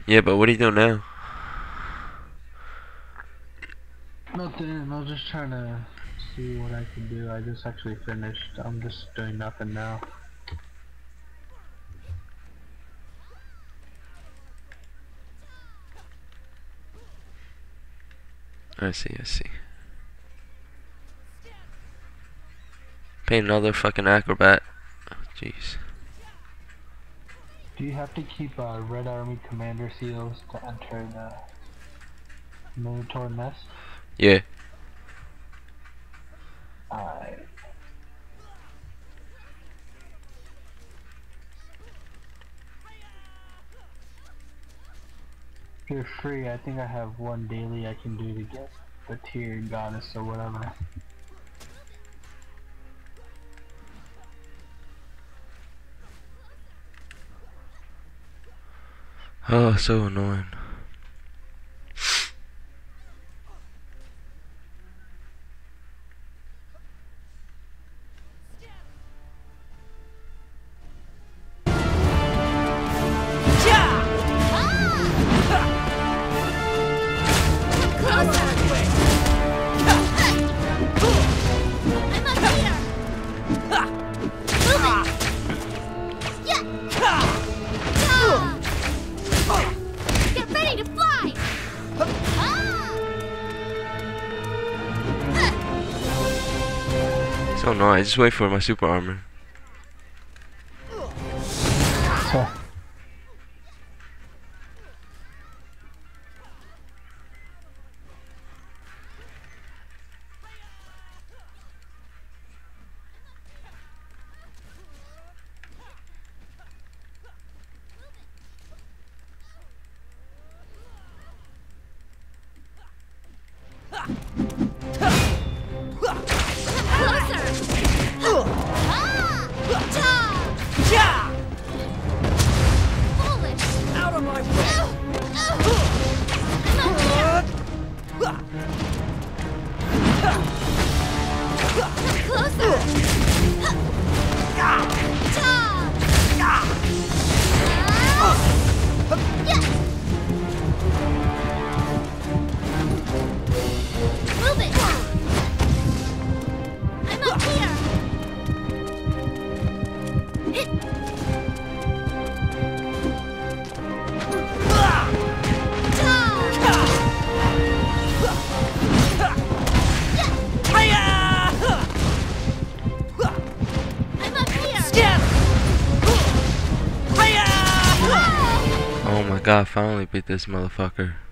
Yeah, but what are you doing now? Nothing. I was just trying to see what I could do. I just actually finished. I'm just doing nothing now. I see, I see. Pay another fucking acrobat. Oh, jeez. Do you have to keep Red Army Commander seals to enter the Minotaur nest? Yeah. Alright. If you're free, I think I have one daily I can do to get the tier goddess or whatever. Oh, so annoying. So annoying. I just wait for my super armor. Oh my god, I finally beat this motherfucker.